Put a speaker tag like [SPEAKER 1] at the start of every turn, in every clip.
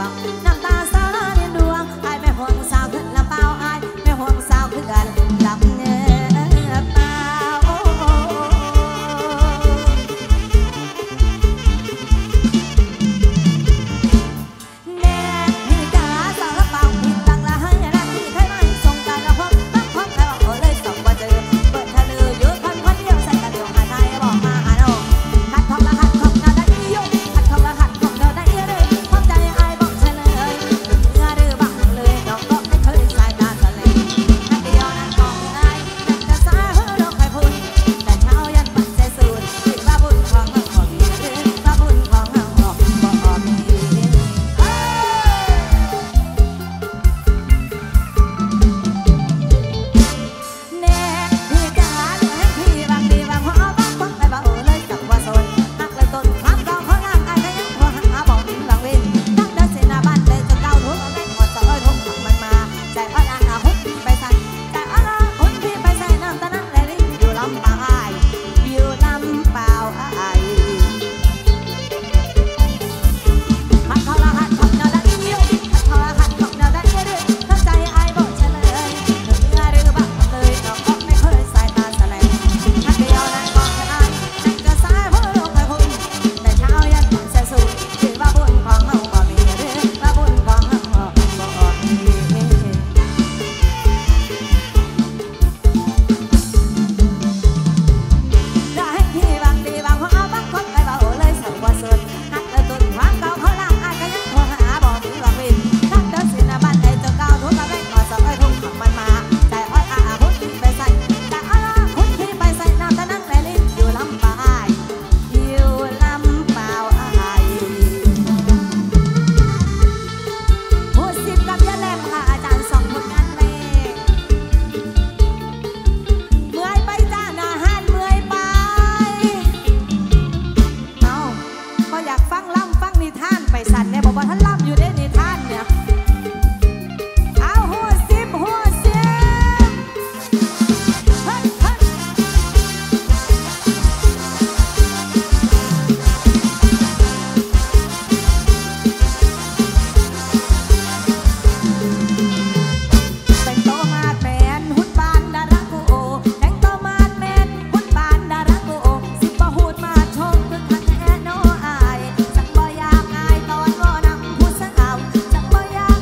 [SPEAKER 1] อย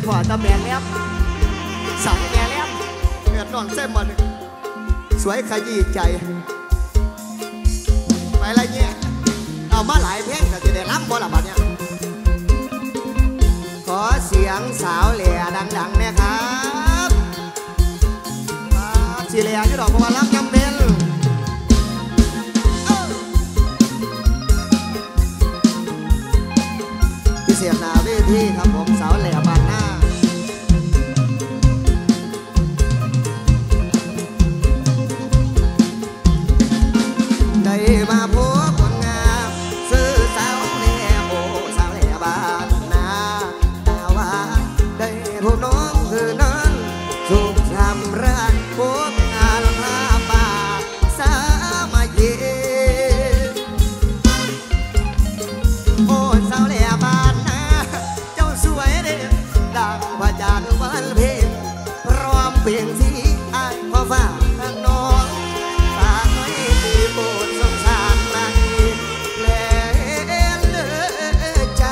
[SPEAKER 1] พอตาแม่แล้วสาวแม่แล้วเกิดนอนเส้นมันสวยขยี้ใจไปอะไรเงี้ยเอามาหลายเพลงแต่จะได้รับบ่ละบัดเนี่ยขอเสียงสาวแหล่ดังๆนะครับสีแหล่ที่ดอกบัวรับยำเบลพิเศษนาเวทีครับผมสาวแหล่บานหน้าได้มาพบคนงามซื้อสาวแหล่โอ้สาวแหล่บานหน้าแต่ว่าได้พบน้องคือนั้นสุขทำรักพบงานผ้าป่าสามาเย็นโอ้สาวแหล่บานหน้าเจ้าสวยเด่นดังพระจันทร์วันเพ็ญพร้อมเปลี่ยนสีอายขอฝากทางน้องฝากไว้ที่โปรดสงสารรักและเลือใจ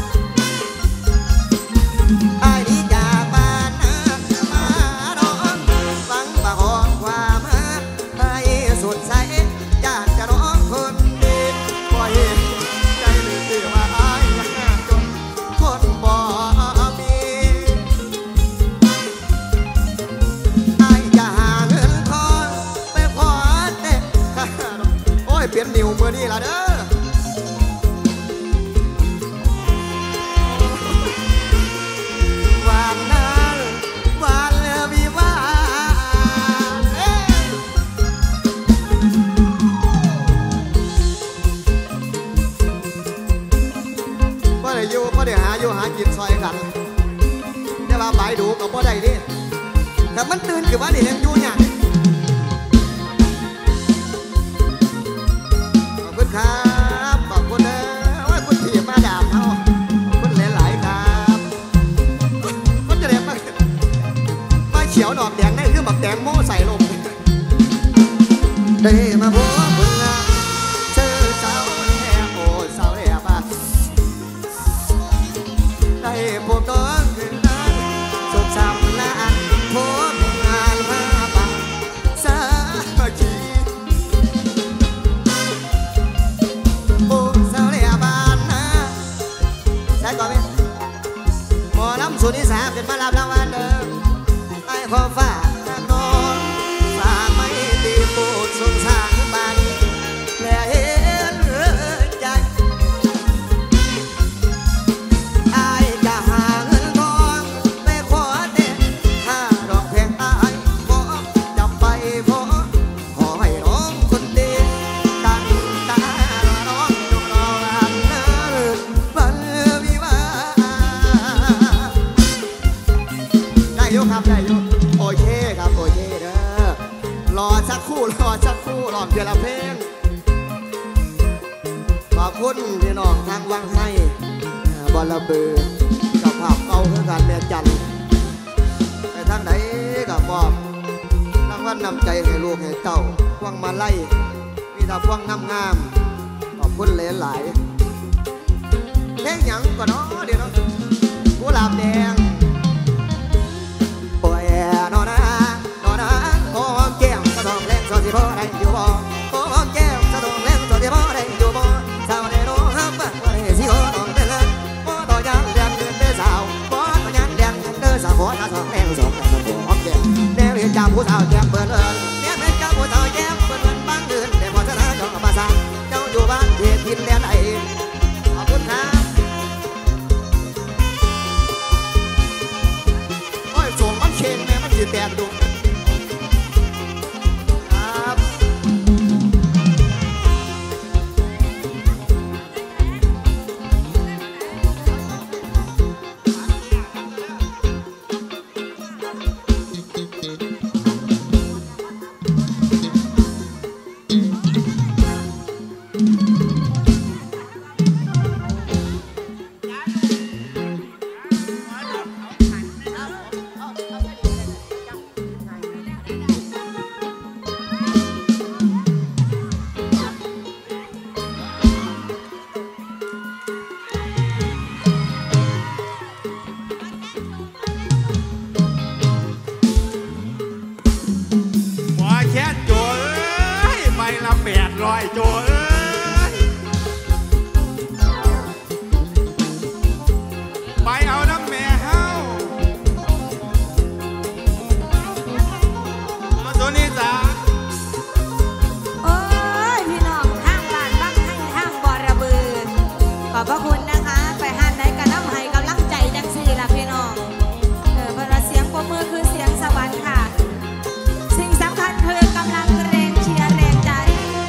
[SPEAKER 1] อายนี้จากบ้านนามาร้องฟังประกอบความรักให้สดใสอยากจะร้องคนดีบ่เห็นใจหรือที่ว่าอายยากจนคนบ่มีอายจะหาเงินทองไปขอแต่โอ้ยเปลี่ยนนิ้วมือนี่ละเด้อวันนั้นวันวิวาบ่ได้อยู่บ่ได้หาอยู่หากินซอยกันแต่ว่าไปดูกับบ่ได้ดิแต่มันตื่นขึ้นมาดิยังอยู่เนี่ยขอบคุณครับขอบคุณนะว่าคุณที่มาดามเขาขอบคุณหลายๆครับก็จะเรียกมาเขียวดอกแดงได้คือแบบแดงโม่ใส่ลมได้มาพบเพิ่งเจอสาวแหล่โอ้สาวแหล่บ้านได้พบน้องคือนั้นสุขสำราญพบงานผ้าป่าสามัคคีโอ้สาวแหล่บ้านนาใช่ก่อนไหมหมอลำสุนิสาเป็นมารับรางวัลเดิมไอ้ขอฝากทางน้องฝากไม่ตีโปรดสงสารบ้านและเห็นใจอายจะหาเงินทองไปขอแต่ถ้าดอกแพงอายขอจะไปขอให้น้องคนดีตั้งตารอน้องจงรอวันนั้นวันวิวาได้อยุครับได้อยุโอเคครับโอเคเด้อรอสักครู่ลองเพียงละเพลงขอบคุณพี่น้องทางวังไห้บอลระเบือกับภาพเอาเพื่อการแม่จันไปทางไหนกับมอบรางวัลนำใจให้ลูกให้เต้าพวงมาไล่มีแต่พวงงามๆขอบคุณหลายๆเพลงหยังก่อนเนาะเดี๋ยวเนาะกุหลาบแดงโอ้ยนอนนะโอ้แก้มสะทองแรงสอดสิพ่อได้อยู่บ่โอ้แก้มสะทองแรงสอดสิพ่อได้อยู่บ่สาวได้โน้ฮับบ้านว่าได้สิโอ้น้องเด้อโอ้ต่อยันเดือนเด้อสาวโอ้ต่อยันเดือนเด้อสาวโอ้ตาสองแรงสองแรงสองแก้มแนวเรียนจำผู้สาวแก้มเปิดเอิญแนวเรียนจำผู้สาวแก้มเปิดเอิญบางเดือนแต่พอชนะจองกับภาษาเจ้าอยู่บ้านเพียรทินแดนไหนขอบคุณครับโอ้ยส่งมันเชนแม่มันยืดแตกดูครับ
[SPEAKER 2] อ้โจเอ้ยไปเอาน้ำแม่เฮามาโซนี่จ้า
[SPEAKER 3] โอ้ยพี่น้องทางบ้านบ้างให้ทางบอระบือขอบพระคุณนะคะไปหานไหนกันน้ำให้กำลังใจจังสี่ล่ะพี่น้องเพราะเสียงปรบมือคือเสียงสวรรค์ค่ะสิ่งสำคัญคือกำลังแรงเชียร์แรงใจ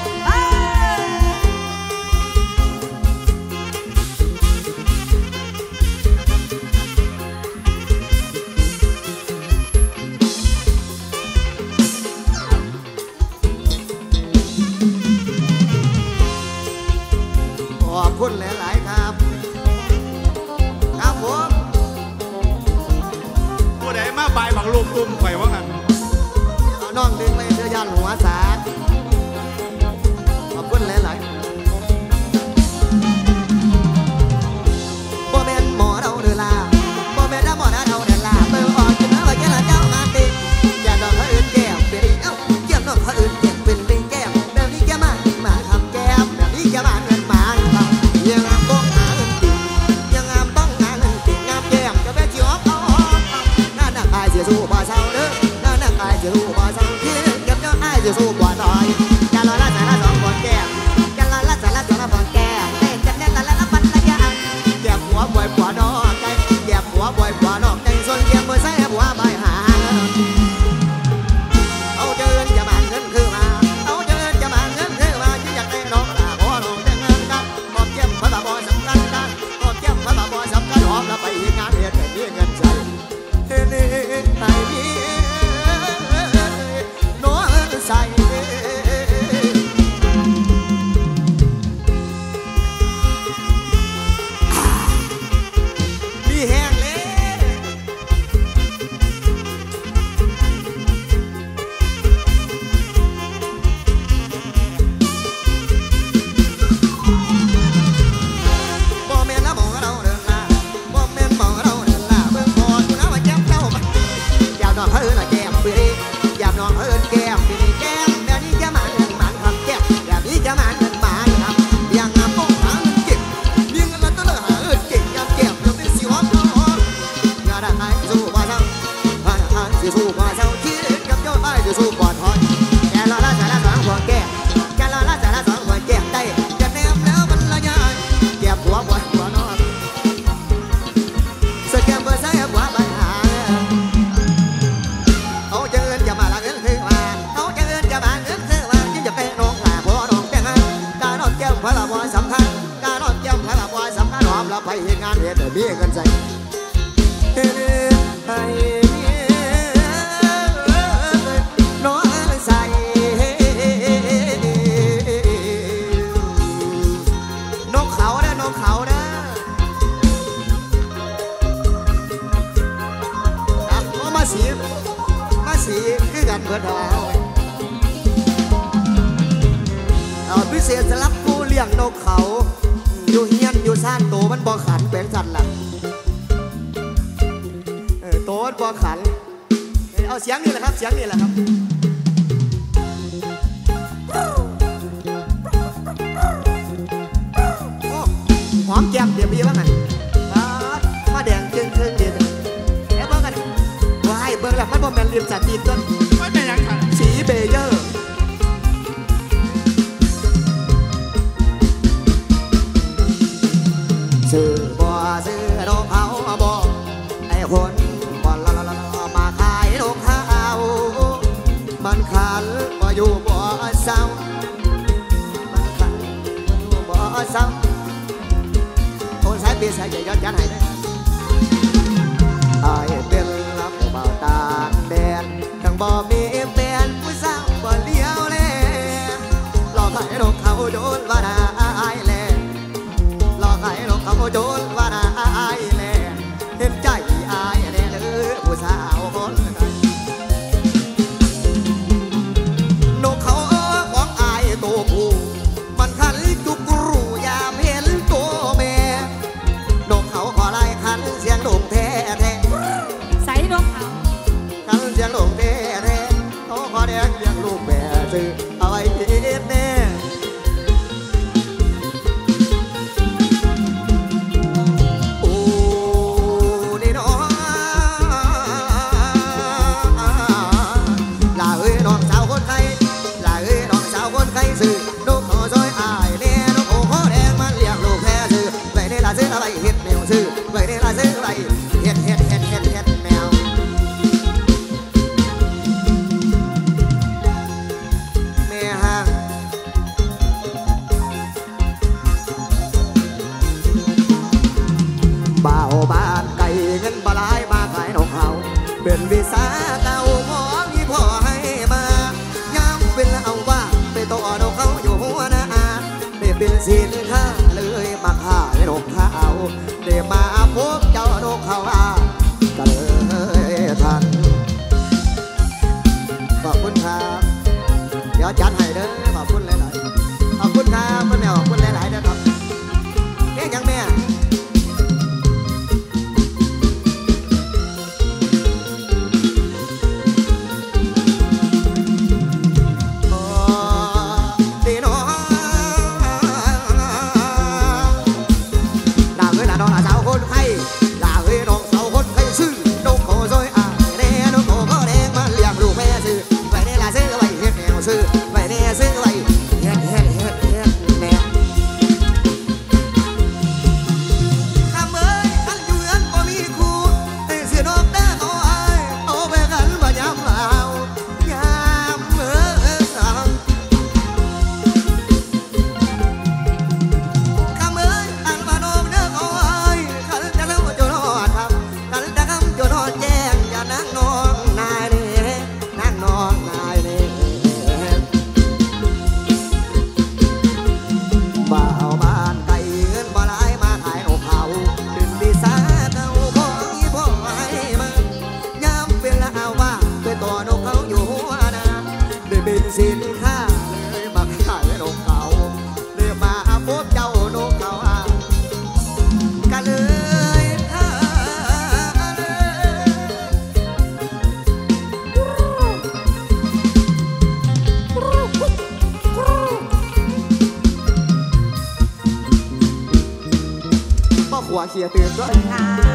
[SPEAKER 1] ขอบคุณหลายๆครับครับผม
[SPEAKER 2] ผู้ใดมาบายบักลูกตุ้มไข่ว่ากัน
[SPEAKER 1] เอาน้องดึงเลยเสื้อย่านหัวสาขอบคุณหลายๆบ่แม่นหมอเราเดือลาบ่แม่นหมอเราเดือลาเบิ่งออกจนเอาไว้แค่ละเจ้ามาติอย่าดอกเขาอื่นแก้มเป็นเอ้าเกี่ยมน้องเขาอื่นแก้มเป็นลิงแก้มแบบนี้แกมาทำแก้มแบบนี้แกมาเงินมาครับยังงามต้องหาเงินติยังงามต้องหาเงินติงามแก้มจะไปจีบเอาหน้าหนักอายเสียสู้บ่เศร้าเด้อหน้าหนักอายเสียสู้บ่เศร้าที่เก็บเจ้าอายเสียสู้กว่าน้อยการรอละสายละสองคนแก้มการรอละสายละสองคนแก้มเต้นจับแน่นละละปันละยางแก้มหัวบ่อยกว่าน้องใจแก้มหัวบ่อยกว่าน้องใจส่วนแก้มบ่ใส่หัวใบหาเอาเดินจะมาเงินคือมาเอาเดินจะมาเงินคือมาที่อยากได้น้องลาบ่น้องแต่เงินกันหอมแก้มพระบาบ่สำคัญกันหอมแก้มพระบาบ่สำคัญหอมแล้วไปงานเฮ็ดให้มีเงินใช้เฮ็ดให้มีน้องใส่มีแห้งเลยบ่แม่นละหมอเราเดินลาบ่แม่นหมอเราเดินลาเบิ่งพออยู่นะว่าแก้มเจ้ามันอยากนอนเอิ้นแก้มปีอยากนอนเอิ้นแก้มปีแก้มแบบนี้จะมาเงินมันครับแก้มแบบนี้จะมาเงินมันครับยังงามต้องหาเงินเก็บมีเงินแล้วต้องหาเงินเก่งยามแก้มยังเป็นสิวน้องอย่าได้อายสู้บ่เศร้าอย่าได้อายสู้บ่เศร้าคิดกับเจ้าอายสู้บ่ถอยแกละละสายละสองหัวแก้มแกละละสายละสองหัวแก้มได้จะแนมแล้วมันละยายแก้มหัวบ่หัวนอนสแกมเบอร์ใส่หัวใบหาเอาเจิญจะมาละเงินคือมาเอาเจิญจะมาเงินคือมายิ่งจะเป็นน้องหลาพ่อน้องแต่งงานการนอนแก้มพระละบ่สำคัญการนอนแก้มพระละบ่สำคัญหอมแล้วไปเฮ็ดงานเฮ็ดให้มีเงินใส่ให้น้องใส่นกเขาเด้อนกเขาเด้อมาสีคือกันเบิดเอาพิเศษสำหรับผู้เลี้ยงนกเขาอยู่เฮียนอยู่ซ่านโตมันบ่ขันแปลงสันล่ะโตมันบ่ขันเอาเสียงนี่แหละครับเสียงนี่แหละครับโอ้หอมแก้มเดี๋ยวพี่ว่าไงมาแดงเชิงเดี๋ยวแล้วเบิ่งกันว้ายเบิ่งแล้วมันบ่แม่นเลียมสัตว์ตีนต้น
[SPEAKER 2] ไม่เป็นยังค่ะ
[SPEAKER 1] สีเบเยอร์ซื้อบ่ซื้อนกเขาบ่ไอ้คนบ่ละมาขายนกเขามันขันบ่อยู่บ่เศร้ามันขันบ่อยู่บ่เศร้าคนสายเปียสายใหญ่ย้อนยันให้ได้ไอ้เป็นรับเบาต่างแดนทั้งบ่มีแฟนผู้สาวบ่เลี้ยวแลหลอกให้นกเขาโดนว่าน่าอายแลหลอกให้นกเขาโดนว่าน่าอายแลเห็นใจอายแน่เลยผู้สาวคนนั้นนกเขาของอายตัวผู้มันคันจุกรูยามเห็นตัวแม่นกเขาขอไล่คันเสียงดุงแท้
[SPEAKER 3] ใส่นกเขา
[SPEAKER 1] คันเสียงดุงแท้เขาขอแดงเลี้ยงลูกแม่ซื้อเอาไว้กินแน่วิสาเก่าหมอมีพ่อให้มาย้ำเป็นเอาว่าไปต่อนกเขาอยู่หัวหน้าได้เป็นสินค้าเลยมาขายนกเขาได้มาพบเจ้านกเขาก็เลยทันขอบคุณครับเดี๋ยวจัดให้เด้อขอบคุณหลายๆขอบคุณครับแม่ขอบคุณหลายๆนะครับเอ๊ะยังแม่สินค้าเลยมาขายนกเขาเลยมาพบเจ้านกเขากันเลยบ่ขวาเขียตื่นด้วย